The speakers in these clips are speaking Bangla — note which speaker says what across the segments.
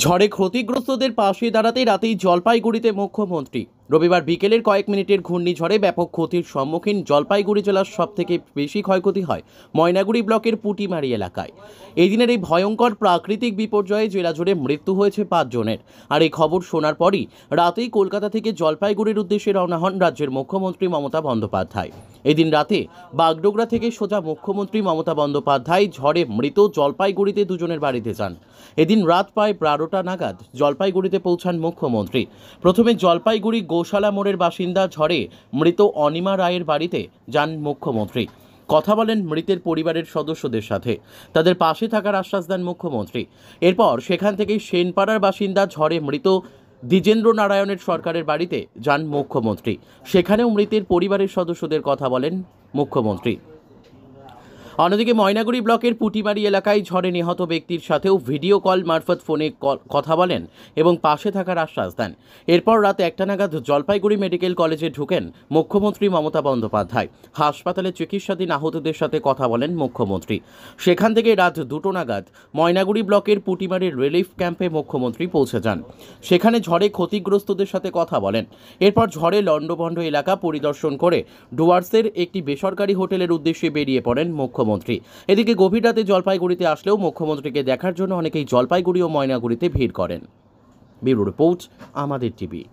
Speaker 1: ঝড়ে ক্ষতিগ্রস্তদের পাশে দাঁড়াতে রাতেই জলপাইগুড়িতে মুখ্যমন্ত্রী। রবিবার বিকেলের কয়েক মিনিটের ঘূর্ণিঝড়ে ব্যাপক ক্ষতির সম্মুখীন জলপাইগুড়ি জেলার সবথেকে বেশি ক্ষয়ক্ষতি হয় ময়নাগুড়ি ব্লকের পুটিমারি এলাকায়। এই দিনের এই ভয়ঙ্কর প্রাকৃতিক বিপর্যয়ে জেলা জুড়ে মৃত্যু হয়েছে 5 জনের। আর এই খবর শোনার পরই রাতেই কলকাতা থেকে জলপাইগুড়ির উদ্দেশ্যে রওনা হন রাজ্যের মুখ্যমন্ত্রী মমতা বন্দ্যোপাধ্যায়। এদিন রাতে বাগডোগরা থেকে সোজা মুখ্যমন্ত্রী মমতা বন্দ্যোপাধ্যায় ঝড়ে মৃত জলপাইগুড়িতে দুজনের বাড়িতে যান। এদিন রাত প্রায় 12টা নাগাদ জলপাইগুড়িতে পৌঁছান মুখ্যমন্ত্রী। প্রথমে জলপাইগুড়ি গোশালা মোড়ের বাসিন্দা ঝড়ে মৃত অনিমা রায়ের বাড়িতে যান মুখ্যমন্ত্রী। কথা বলেন মৃতের পরিবারের সদস্যদের সাথে, তাদের পাশে থাকার আশ্বাস দেন মুখ্যমন্ত্রী। এরপর সেখান থেকে সেনপাড়ার বাসিন্দা ঝড়ে মৃত দ্বিজেন্দ্র নারায়ণের সরকারের বাড়িতে যান মুখ্যমন্ত্রী। সেখানেও মৃতের পরিবারের সদস্যদের কথা বলেন মুখ্যমন্ত্রী। অন্যদিকে ময়নাগুড়ি ব্লকের পুটিমারি এলাকায় ঝড়ে নিহত ব্যক্তির সাথেও ভিডিও কল মারফত ফোনে কথা বলেন এবং পাশে থাকার আশ্বাস দেন। এরপর রাত 1টা নাগাদ জলপাইগুড়ি মেডিকেল কলেজে ঢুকেন মুখ্যমন্ত্রী মমতা বন্দ্যোপাধ্যায়। হাসপাতালে চিকিৎসাধীন আহতদের সাথে কথা বলেন মুখ্যমন্ত্রী। সেখান থেকে রাত 2টো নাগাদ ময়নাগুড়ি ব্লকের পুটিমারির রিলিফ ক্যাম্পে মুখ্যমন্ত্রী পৌঁছে যান। সেখানে ঝড়ে ক্ষতিগ্রস্তদের সাথে কথা বলেন। এরপর ঝড়ে লণ্ডভণ্ড এলাকা পরিদর্শন করে ডুয়ার্সের একটি বেসরকারি হোটেলের উদ্দেশ্যে বেরিয়ে পড়েন মুখ্যমন্ত্রী। এদিকে গভীর রাতে জলপাইগুড়িতে আসলেও মুখ্যমন্ত্রীকে দেখার জন্য অনেকেই জলপাইগুড়ি ও ময়নাগুড়িতে ভিড় করেন। ব্যুরো রিপোর্ট, আমাদের টিভি।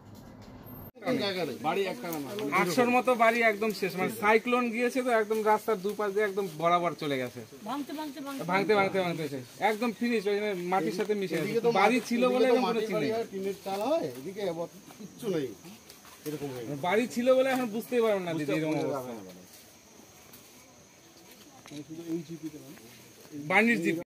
Speaker 2: 800-র মতো বাড়ি একদম শেষ, মানে সাইক্লোন গিয়েছে তো একদম রাস্তার দুপাশ দিয়ে একদম বরাবর চলে গেছে, ভাঙতে ভাঙতে ভাঙতে একদম ফিনিশ, ওই মাটির সাথে মিশে গেছে। বাড়ি ছিল বলে বাড়ি ছিল বলে এখন বুঝতেই পারবেন না দিদি এরকম অবস্থা। বাড়ির জিপি